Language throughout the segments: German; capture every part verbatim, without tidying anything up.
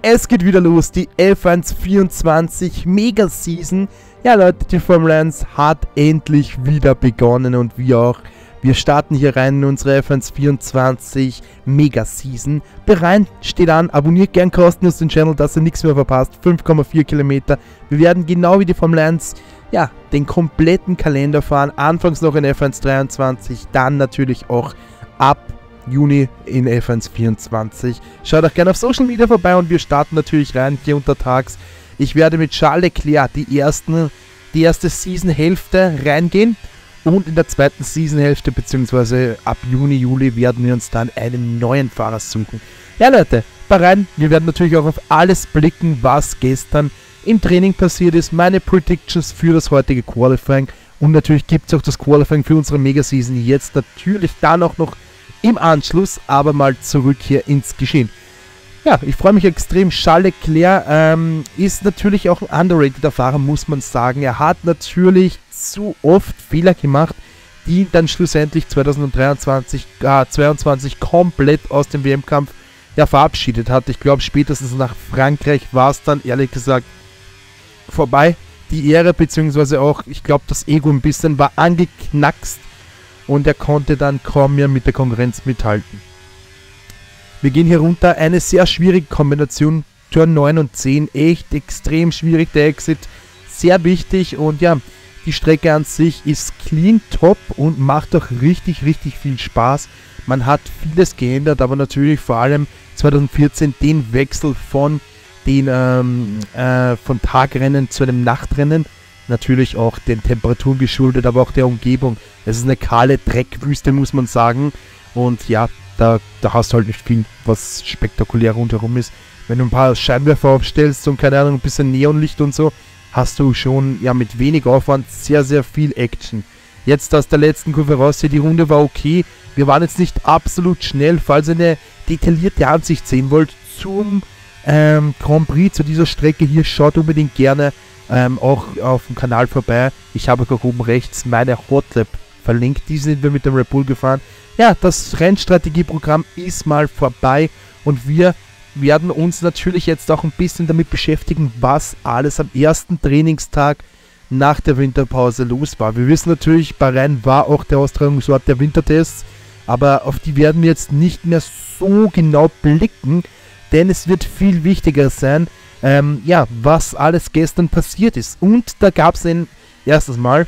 Es geht wieder los, die F eins vierundzwanzig Mega Season. Ja Leute, die Formel eins hat endlich wieder begonnen und wir auch. Wir starten hier rein in unsere F eins vierundzwanzig Mega Season. Bereit, steht an, abonniert gern kostenlos den Channel, dass ihr nichts mehr verpasst. fünf Komma vier Kilometer. Wir werden genau wie die Formel eins, ja, den kompletten Kalender fahren. Anfangs noch in F eins dreiundzwanzig, dann natürlich auch ab Juni in F eins vierundzwanzig. Schaut auch gerne auf Social Media vorbei und wir starten natürlich rein hier untertags. Ich werde mit Charles Leclerc die, ersten, die erste Season-Hälfte reingehen und in der zweiten Season-Hälfte bzw. ab Juni, Juli werden wir uns dann einen neuen Fahrer suchen. Ja Leute, rein. Wir werden natürlich auch auf alles blicken, was gestern im Training passiert ist, meine Predictions für das heutige Qualifying und natürlich gibt es auch das Qualifying für unsere Mega-Season jetzt natürlich dann auch noch im Anschluss, aber mal zurück hier ins Geschehen. Ja, ich freue mich extrem. Charles Leclerc ähm, ist natürlich auch ein underrateder Fahrer, muss man sagen. Er hat natürlich zu oft Fehler gemacht, die ihn dann schlussendlich zwanzig dreiundzwanzig, äh, zweiundzwanzig komplett aus dem W M-Kampf ja, verabschiedet hat. Ich glaube, spätestens nach Frankreich war es dann, ehrlich gesagt, vorbei. Die Ehre, beziehungsweise auch, ich glaube, das Ego ein bisschen war angeknackst. Und er konnte dann kaum mehr mit der Konkurrenz mithalten. Wir gehen hier runter. Eine sehr schwierige Kombination. Turn neun und zehn. Echt extrem schwierig. Der Exit sehr wichtig. Und ja, die Strecke an sich ist clean, top und macht auch richtig, richtig viel Spaß. Man hat vieles geändert, aber natürlich vor allem zwanzig vierzehn den Wechsel von den ähm, äh, von Tagrennen zu einem Nachtrennen. Natürlich auch den Temperaturen geschuldet, aber auch der Umgebung. Es ist eine kahle Dreckwüste, muss man sagen. Und ja, da, da hast du halt nicht viel, was spektakulär rundherum ist. Wenn du ein paar Scheinwerfer aufstellst und keine Ahnung, ein bisschen Neonlicht und so, hast du schon ja mit wenig Aufwand sehr, sehr viel Action. Jetzt aus der letzten Kurve raus, hier die Runde war okay. Wir waren jetzt nicht absolut schnell. Falls ihr eine detaillierte Ansicht sehen wollt zum ähm, Grand Prix, zu dieser Strecke hier, schaut unbedingt gerne Ähm, auch auf dem Kanal vorbei. Ich habe auch oben rechts meine Hotlap verlinkt. Die sind wir mit dem Red Bull gefahren. Ja, das Rennstrategieprogramm ist mal vorbei und wir werden uns natürlich jetzt auch ein bisschen damit beschäftigen, was alles am ersten Trainingstag nach der Winterpause los war. Wir wissen natürlich, Bahrain war auch der Austragungsort der Wintertests, aber auf die werden wir jetzt nicht mehr so genau blicken, denn es wird viel wichtiger sein, Ähm, ja, was alles gestern passiert ist. Und da gab es ein erstes Mal,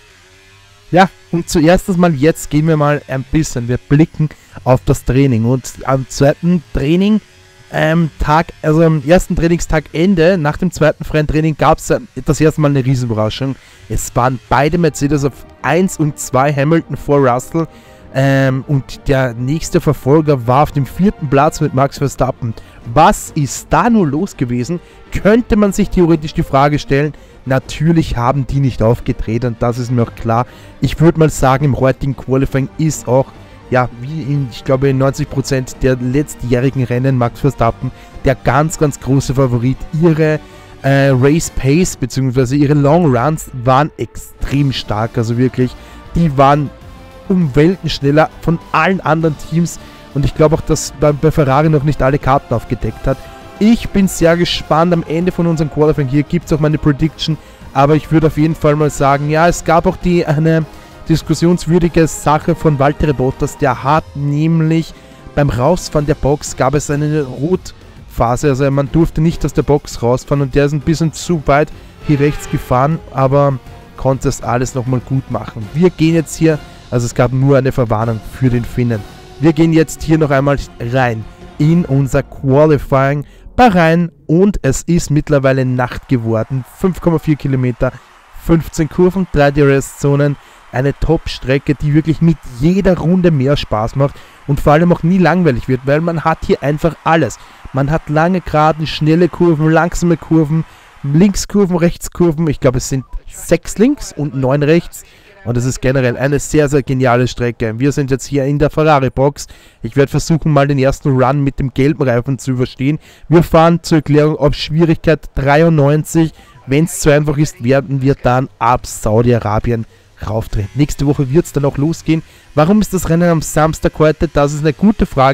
ja, und zuerst mal, jetzt gehen wir mal ein bisschen, wir blicken auf das Training. Und am zweiten Training, ähm, Tag, also am ersten Trainingstag Ende, nach dem zweiten freien Training, gab es das erste Mal eine Riesenüberraschung. Es waren beide Mercedes auf eins und zwei, Hamilton vor Russell. Ähm, und der nächste Verfolger war auf dem vierten Platz mit Max Verstappen. Was ist da nur los gewesen? Könnte man sich theoretisch die Frage stellen. Natürlich haben die nicht aufgedreht und das ist mir auch klar. Ich würde mal sagen, im heutigen Qualifying ist auch, ja, wie in, ich glaube, in neunzig Prozent der letztjährigen Rennen Max Verstappen der ganz, ganz große Favorit. Ihre äh, Race Pace bzw. ihre Long Runs waren extrem stark, also wirklich, die waren um Welten schneller von allen anderen Teams und ich glaube auch, dass bei, bei Ferrari noch nicht alle Karten aufgedeckt hat. Ich bin sehr gespannt. Am Ende von unserem Qualifying hier gibt es auch meine Prediction, aber ich würde auf jeden Fall mal sagen, ja, es gab auch die eine diskussionswürdige Sache von Valtteri Bottas, der hat nämlich beim Rausfahren der Box gab es eine Rotphase, also man durfte nicht aus der Box rausfahren und der ist ein bisschen zu weit hier rechts gefahren, aber konnte es alles nochmal gut machen. Wir gehen jetzt hier, also es gab nur eine Verwarnung für den Finnen. Wir gehen jetzt hier noch einmal rein in unser Qualifying Bahrain und es ist mittlerweile Nacht geworden. fünf Komma vier Kilometer, fünfzehn Kurven, drei D R S-Zonen, eine Top-Strecke, die wirklich mit jeder Runde mehr Spaß macht und vor allem auch nie langweilig wird, weil man hat hier einfach alles. Man hat lange Geraden, schnelle Kurven, langsame Kurven, Linkskurven, Rechtskurven, ich glaube es sind sechs links und neun rechts. Und es ist generell eine sehr, sehr geniale Strecke. Wir sind jetzt hier in der Ferrari-Box. Ich werde versuchen, mal den ersten Run mit dem gelben Reifen zu überstehen. Wir fahren zur Erklärung auf Schwierigkeit dreiundneunzig. Wenn es zu einfach ist, werden wir dann ab Saudi-Arabien raufdrehen. Nächste Woche wird es dann auch losgehen. Warum ist das Rennen am Samstag heute? Das ist eine gute Frage.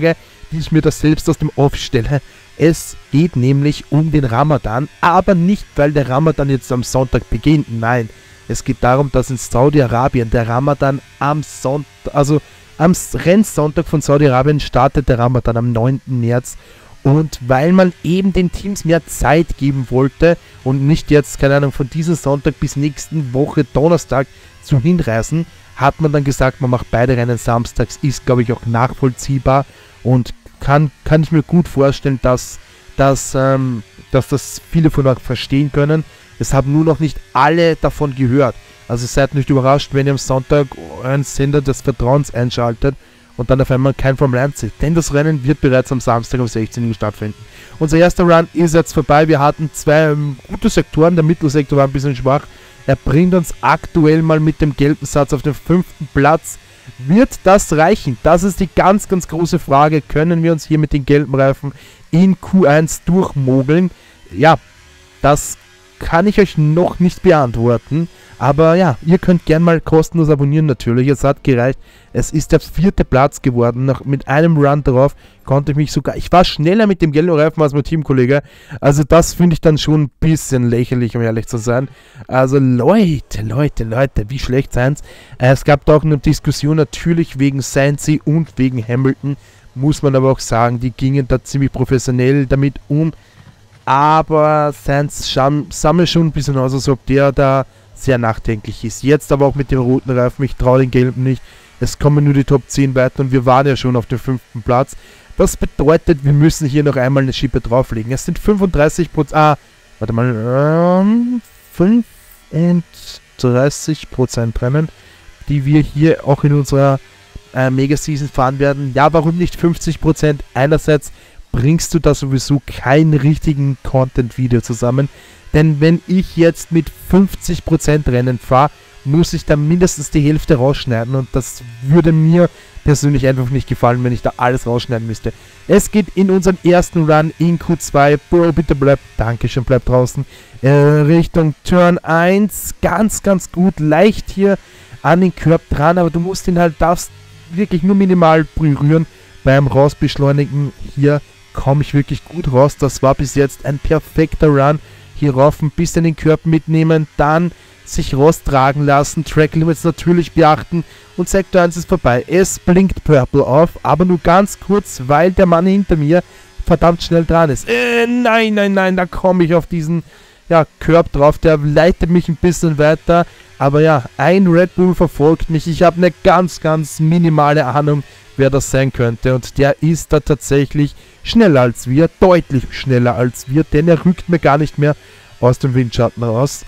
die ich mir das selbst aus dem Off stelle. Es geht nämlich um den Ramadan, aber nicht, weil der Ramadan jetzt am Sonntag beginnt, nein. Es geht darum, dass in Saudi-Arabien der Ramadan am Sonntag, also am Rennsonntag von Saudi-Arabien startet der Ramadan am neunten März. Und weil man eben den Teams mehr Zeit geben wollte und nicht jetzt, keine Ahnung, von diesem Sonntag bis nächsten Woche Donnerstag zu hinreisen, hat man dann gesagt, man macht beide Rennen samstags, ist glaube ich auch nachvollziehbar und kann, kann ich mir gut vorstellen, dass, dass, ähm, dass das viele von euch verstehen können. Es haben nur noch nicht alle davon gehört. Also seid nicht überrascht, wenn ihr am Sonntag euren Sender des Vertrauens einschaltet und dann auf einmal kein Formel eins seht. Denn das Rennen wird bereits am Samstag um sechzehn Uhr stattfinden. Unser erster Run ist jetzt vorbei. Wir hatten zwei ähm, gute Sektoren. Der Mittelsektor war ein bisschen schwach. Er bringt uns aktuell mal mit dem gelben Satz auf den fünften Platz. Wird das reichen? Das ist die ganz, ganz große Frage. Können wir uns hier mit den gelben Reifen in Q eins durchmogeln? Ja, das kann ich euch noch nicht beantworten. Aber ja, ihr könnt gern mal kostenlos abonnieren natürlich. Es hat gereicht. Es ist der vierte Platz geworden. Noch mit einem Run drauf konnte ich mich sogar... Ich war schneller mit dem gelben Reifen als mein Teamkollege. Also das finde ich dann schon ein bisschen lächerlich, um ehrlich zu sein. Also Leute, Leute, Leute, wie schlecht seien's. Es gab da auch eine Diskussion natürlich wegen Sainz und wegen Hamilton. Muss man aber auch sagen, die gingen da ziemlich professionell damit um. Aber Sainz sammelt schon ein bisschen aus, als ob der da sehr nachdenklich ist. Jetzt aber auch mit dem roten Reifen, ich traue den gelben nicht. Es kommen nur die Top zehn weiter und wir waren ja schon auf dem fünften Platz. Das bedeutet, wir müssen hier noch einmal eine Schippe drauflegen. Es sind fünfunddreißig Prozent, ah, warte mal, ähm, fünfunddreißig Prozent Rennen, die wir hier auch in unserer äh, Mega-Season fahren werden. Ja, warum nicht fünfzig Prozent? Einerseits bringst du da sowieso keinen richtigen Content-Video zusammen. Denn wenn ich jetzt mit fünfzig Prozent Rennen fahre, muss ich da mindestens die Hälfte rausschneiden. Und das würde mir persönlich einfach nicht gefallen, wenn ich da alles rausschneiden müsste. Es geht in unseren ersten Run in Q zwei. Bro, bitte bleib, Dankeschön, bleib draußen. Äh, Richtung Turn eins. Ganz, ganz gut. Leicht hier an den Curb dran. Aber du musst ihn halt, darfst wirklich nur minimal berühren. Beim Rausbeschleunigen hier komme ich wirklich gut raus. Das war bis jetzt ein perfekter Run. Hier rauf ein bisschen den Körper mitnehmen, dann sich raustragen lassen, Track Limits natürlich beachten und Sektor eins ist vorbei. Es blinkt Purple auf, aber nur ganz kurz, weil der Mann hinter mir verdammt schnell dran ist. Äh, nein, nein, nein, da komme ich auf diesen ja, Curb drauf, der leitet mich ein bisschen weiter, aber ja, ein Red Bull verfolgt mich. Ich habe eine ganz, ganz minimale Ahnung, wer das sein könnte und der ist da tatsächlich schneller als wir, deutlich schneller als wir, denn er rückt mir gar nicht mehr aus dem Windschatten raus.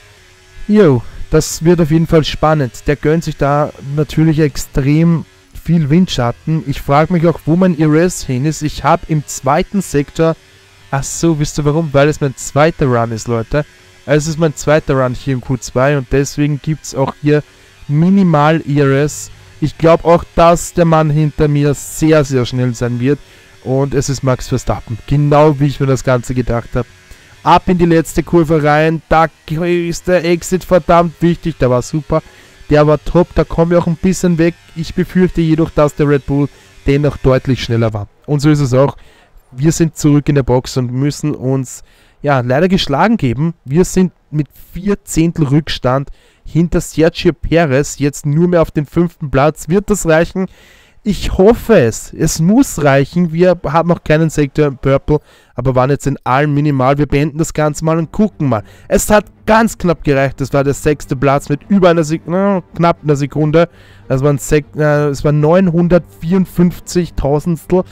Jo, das wird auf jeden Fall spannend. Der gönnt sich da natürlich extrem viel Windschatten. Ich frage mich auch, wo mein E R S hin ist. Ich habe im zweiten Sektor, ach so, wisst ihr warum? Weil es mein zweiter Run ist, Leute. Also es ist mein zweiter Run hier im Q zwei und deswegen gibt es auch hier minimal E R S. Ich glaube auch, dass der Mann hinter mir sehr, sehr schnell sein wird. Und es ist Max Verstappen. Genau wie ich mir das Ganze gedacht habe. Ab in die letzte Kurve rein. Da ist der Exit verdammt wichtig. Der war super. Der war top. Da kommen wir auch ein bisschen weg. Ich befürchte jedoch, dass der Red Bull dennoch deutlich schneller war. Und so ist es auch. Wir sind zurück in der Box und müssen uns ja leider geschlagen geben. Wir sind mit vier Zehntel Rückstand hinter Sergio Perez. Jetzt nur mehr auf den fünften Platz. Wird das reichen? Ich hoffe es. Es muss reichen. Wir haben noch keinen Sektor im Purple, aber waren jetzt in allem minimal. Wir beenden das Ganze mal und gucken mal. Es hat ganz knapp gereicht. Das war der sechste Platz mit über einer Sekunde, äh, knapp einer Sekunde. Das waren, äh, es waren neunhundertvierundfünfzig Tausendstel.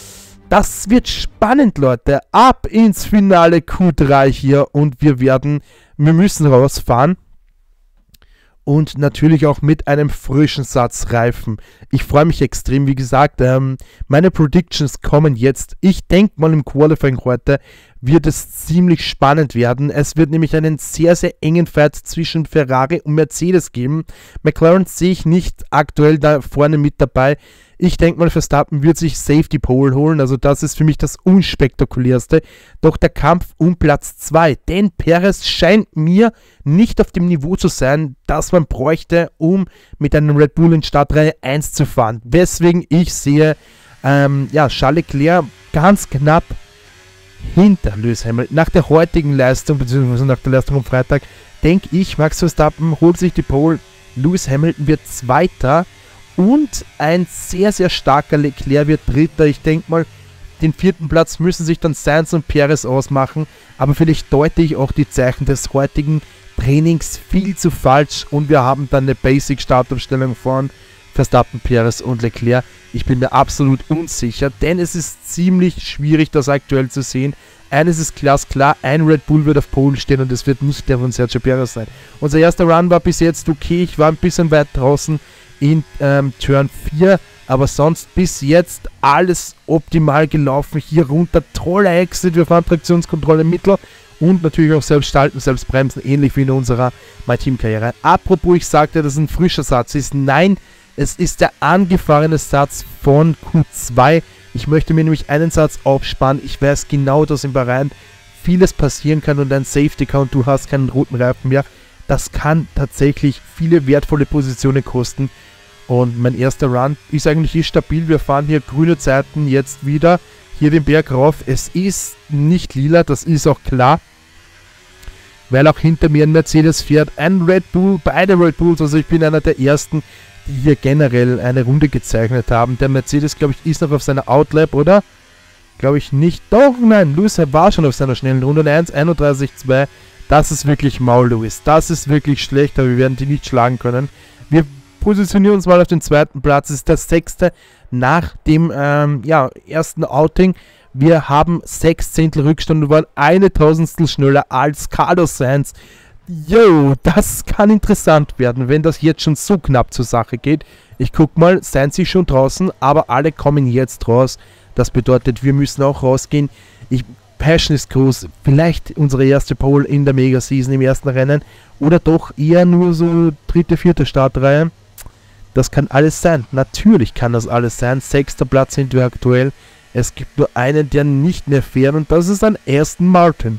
Das wird spannend, Leute. Ab ins Finale Q drei hier und wir werden, wir müssen rausfahren. Und natürlich auch mit einem frischen Satz Reifen. Ich freue mich extrem, wie gesagt, ähm, meine Predictions kommen jetzt. Ich denke mal im Qualifying heute wird es ziemlich spannend werden. Es wird nämlich einen sehr, sehr engen Fight zwischen Ferrari und Mercedes geben. McLaren sehe ich nicht aktuell da vorne mit dabei. Ich denke mal, Verstappen wird sich Safety Pole holen, also das ist für mich das unspektakulärste. Doch der Kampf um Platz zwei, denn Perez scheint mir nicht auf dem Niveau zu sein, das man bräuchte, um mit einem Red Bull in Startreihe eins zu fahren. Weswegen ich sehe Ähm, ja, Charles Leclerc ganz knapp hinter Lewis Hamilton. Nach der heutigen Leistung, beziehungsweise nach der Leistung am Freitag, denke ich, Max Verstappen holt sich die Pole, Lewis Hamilton wird Zweiter und ein sehr, sehr starker Leclerc wird Dritter. Ich denke mal, den vierten Platz müssen sich dann Sainz und Perez ausmachen, aber vielleicht deute ich auch die Zeichen des heutigen Trainings viel zu falsch und wir haben dann eine Basic-Startaufstellung von Verstappen, Perez und Leclerc. Ich bin mir absolut unsicher, denn es ist ziemlich schwierig, das aktuell zu sehen. Eines ist glasklar, ein Red Bull wird auf Pole stehen und es wird nicht der von Sergio Perez sein. Unser erster Run war bis jetzt okay, ich war ein bisschen weit draußen in ähm, Turn vier, aber sonst bis jetzt alles optimal gelaufen. Hier runter, toller Exit, wir fahren Traktionskontrolle Mittel und natürlich auch selbst schalten, selbst bremsen, ähnlich wie in unserer My Team Karriere. Apropos, ich sagte, dass es ein frischer Satz ist. Nein, es ist der angefahrene Satz von Q zwei. Ich möchte mir nämlich einen Satz aufsparen. Ich weiß genau, dass in Bahrain vieles passieren kann und ein Safety Car und du hast keinen roten Reifen mehr. Das kann tatsächlich viele wertvolle Positionen kosten. Und mein erster Run ist eigentlich eh stabil. Wir fahren hier grüne Zeiten jetzt wieder. Hier den Berg rauf. Es ist nicht lila, das ist auch klar. Weil auch hinter mir ein Mercedes fährt. Ein Red Bull, beide Red Bulls. Also ich bin einer der ersten, die hier generell eine Runde gezeichnet haben. Der Mercedes, glaube ich, ist noch auf seiner Outlap, oder? Glaube ich nicht. Doch, nein, Lewis war schon auf seiner schnellen Runde. eins einunddreißig zwei. Das ist wirklich Maul, Lewis. Das ist wirklich schlecht, aber wir werden die nicht schlagen können. Wir positionieren uns mal auf den zweiten Platz. Das ist der sechste nach dem ähm, ja, ersten Outing. Wir haben sechs Zehntel Rückstand und waren eine Tausendstel schneller als Carlos Sainz. Yo, das kann interessant werden, wenn das jetzt schon so knapp zur Sache geht. Ich guck mal, Sainz ist schon draußen, aber alle kommen jetzt raus. Das bedeutet, wir müssen auch rausgehen. Ich, Passion ist groß. Vielleicht unsere erste Pole in der Mega-Season im ersten Rennen. Oder doch eher nur so dritte, vierte Startreihe. Das kann alles sein. Natürlich kann das alles sein. Sechster Platz sind wir aktuell. Es gibt nur einen, der nicht mehr fährt und das ist ein Aston Martin.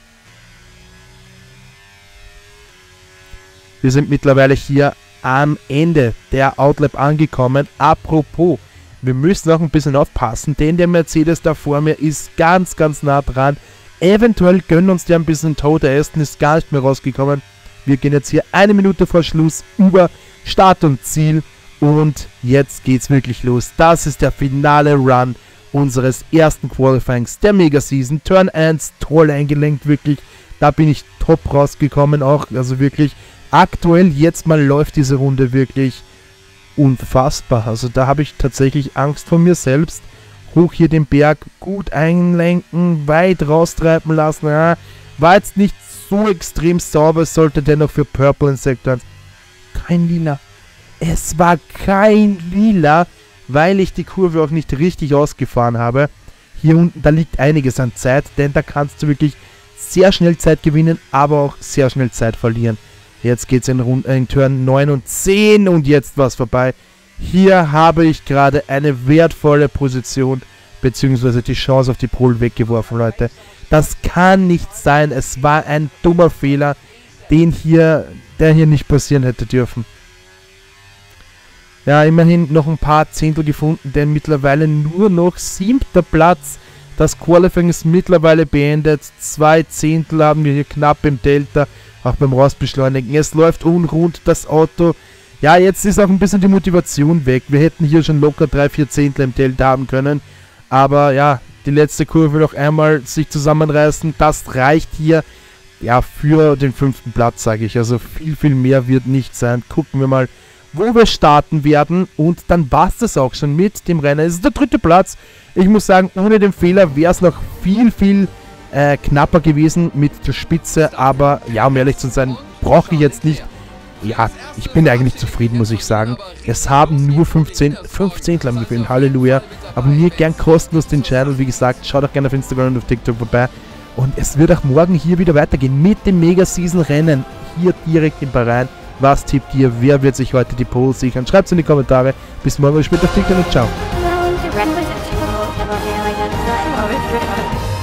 Wir sind mittlerweile hier am Ende der Outlap angekommen. Apropos, wir müssen auch ein bisschen aufpassen, denn der Mercedes da vor mir ist ganz, ganz nah dran. Eventuell gönnen uns der ein bisschen Tod. Der Aston ist gar nicht mehr rausgekommen. Wir gehen jetzt hier eine Minute vor Schluss über Start und Ziel und jetzt geht's wirklich los. Das ist der finale Run unseres ersten Qualifyings der Mega Season. Turn eins, toll eingelenkt, wirklich. Da bin ich top rausgekommen auch, also wirklich aktuell jetzt mal läuft diese Runde wirklich unfassbar. Also da habe ich tatsächlich Angst vor mir selbst. Hoch hier den Berg, gut einlenken, weit raustreiben lassen. Ja, war jetzt nicht so extrem sauber, es sollte dennoch für Purple in Sektor eins. Kein Lila. Es war kein Lila, weil ich die Kurve auch nicht richtig ausgefahren habe. Hier unten, da liegt einiges an Zeit, denn da kannst du wirklich sehr schnell Zeit gewinnen, aber auch sehr schnell Zeit verlieren. Jetzt geht es in, in Turn neun und zehn und jetzt war es vorbei. Hier habe ich gerade eine wertvolle Position, beziehungsweise die Chance auf die Pole weggeworfen, Leute. Das kann nicht sein, es war ein dummer Fehler, den hier, der hier nicht passieren hätte dürfen. Ja, immerhin noch ein paar Zehntel gefunden, denn mittlerweile nur noch siebter Platz. Das Qualifying ist mittlerweile beendet. Zwei Zehntel haben wir hier knapp im Delta, auch beim Rausbeschleunigen. Es läuft unrund, das Auto. Ja, jetzt ist auch ein bisschen die Motivation weg. Wir hätten hier schon locker drei, vier Zehntel im Delta haben können. Aber ja, die letzte Kurve noch einmal sich zusammenreißen. Das reicht hier ja für den fünften Platz, sage ich. Also viel, viel mehr wird nicht sein. Gucken wir mal, wo wir starten werden und dann war es das auch schon mit dem Rennen. Es ist der dritte Platz. Ich muss sagen, ohne den Fehler wäre es noch viel, viel äh, knapper gewesen mit der Spitze, aber ja, um ehrlich zu sein, brauche ich jetzt nicht. Ja, ich bin eigentlich zufrieden, muss ich sagen. Es haben nur fünfzehn, fünfzehn haben gefehlt, Halleluja. Abonniert gern kostenlos den Channel, wie gesagt, schaut auch gerne auf Instagram und auf TikTok vorbei. Und es wird auch morgen hier wieder weitergehen mit dem Mega-Season-Rennen, hier direkt in Bahrain. Was tippt ihr? Wer wird sich heute die Pole sichern? Schreibt es in die Kommentare. Bis morgen, bis später auf TikTok und ciao.